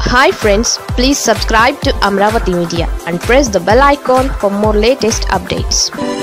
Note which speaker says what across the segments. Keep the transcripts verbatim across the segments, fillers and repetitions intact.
Speaker 1: Hi friends, please subscribe to Amravati Media and press the bell icon for more latest updates.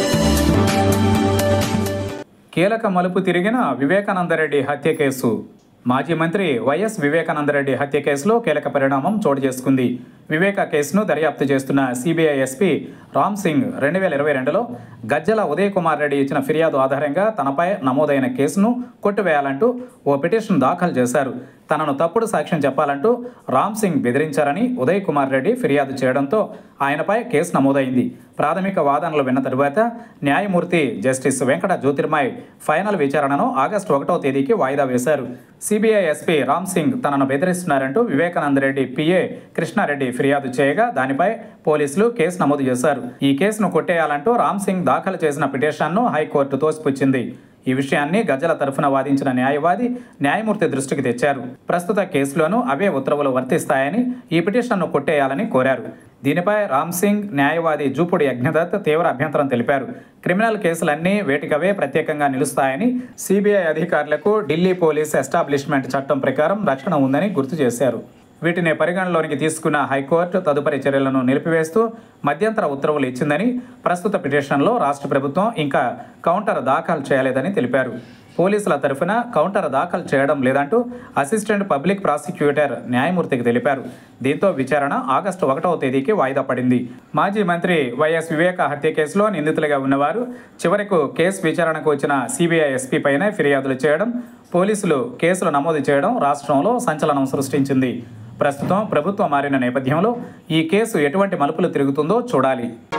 Speaker 2: కీలక మలుపు తిరిగిన వివేకానందరెడ్డి హత్య case. మాజీ మంత్రి వైఎస్ వివేకానందరెడ్డి హత్య కేసులో కీలక పరిణామం చోటు చేసుకుంది. వివేక కేసును దర్యాప్తు చేస్తున్న సిబిఐ ఎస్పీ రామ్ సింగ్ రెండు వేల ఇరవై రెండులో గజ్జల ఉదయ్ కుమార్ రెడ్డి ఇచ్చిన ఫిర్యాదు ఆధారంగా తనపై నమోదైన కేసును కొట్టివేయాలంటూ ఓ పిటిషన్ దాఖలు చేశారు. తనను తప్పుడు సాక్ష్యం చెప్పాలంటూ రామ్ సింగ్ బెదిరించారని ఉదయ్ కుమార్ రెడ్డి ఫిర్యాదు చేయడంతో ఆయనపై కేసు నమోదైంది. ప్రాథమిక వాదనలు విన్న తరువాత న్యాయమూర్తి జస్టిస్ వెంకట జ్యోతిర్మయ్ ఫైనల్ విచారణను ఆగస్టు ఒకటో తేదీకి వాయిదా వేశారు. సిబిఐ ఎస్పీ రామ్ సింగ్ తనను బెదిరిస్తున్నారంటూ వివేకానందరెడ్డి పిఏ కృష్ణారెడ్డి ఫిర్యాదు చేయగా దానిపై పోలీసులు కేసు నమోదు చేశారు. ఈ కేసును కొట్టేయాలంటూ రామ్ సింగ్ దాఖలు చేసిన పిటిషన్ను హైకోర్టు తోసిపుచ్చింది. ఈ విషయాన్ని గజ్జల తరఫున వాదించిన న్యాయవాది న్యాయమూర్తి దృష్టికి తెచ్చారు. ప్రస్తుత కేసులోనూ అవే ఉత్తర్వులు వర్తిస్తాయని, ఈ పిటిషన్ను కొట్టేయాలని కోరారు. దీనిపై రామ్ సింగ్ న్యాయవాది జూపుడి యజ్ఞదత్ తీవ్ర అభ్యంతరం తెలిపారు. క్రిమినల్ కేసులన్నీ వేటికవే ప్రత్యేకంగా నిలుస్తాయని, సిబిఐ అధికారులకు ఢిల్లీ పోలీస్ ఎస్టాబ్లిష్మెంట్ చట్టం ప్రకారం రక్షణ ఉందని గుర్తు చేశారు. వీటిని పరిగణలోనికి తీసుకున్న హైకోర్టు తదుపరి చర్యలను నిలిపివేస్తూ మధ్యంతర ఉత్తర్వులు ఇచ్చిందని, ప్రస్తుత పిటిషన్లో రాష్ట్ర ప్రభుత్వం ఇంకా కౌంటర్ దాఖలు చేయలేదని తెలిపారు. పోలీసుల తరఫున కౌంటర్ దాఖలు చేయడం లేదంటూ అసిస్టెంట్ పబ్లిక్ ప్రాసిక్యూటర్ న్యాయమూర్తికి తెలిపారు. దీంతో విచారణ ఆగస్టు ఒకటవ తేదీకి వాయిదా పడింది. మాజీ మంత్రి వైఎస్ వివేక హత్య కేసులో నిందితులుగా ఉన్నవారు చివరకు కేసు విచారణకు వచ్చిన సిబిఐ ఎస్పీ పైనే ఫిర్యాదులు చేయడం, పోలీసులు కేసులు నమోదు చేయడం రాష్ట్రంలో సంచలనం సృష్టించింది. ప్రస్తుతం ప్రభుత్వం మారిన నేపథ్యంలో ఈ కేసు ఎటువంటి మలుపులు తిరుగుతుందో చూడాలి.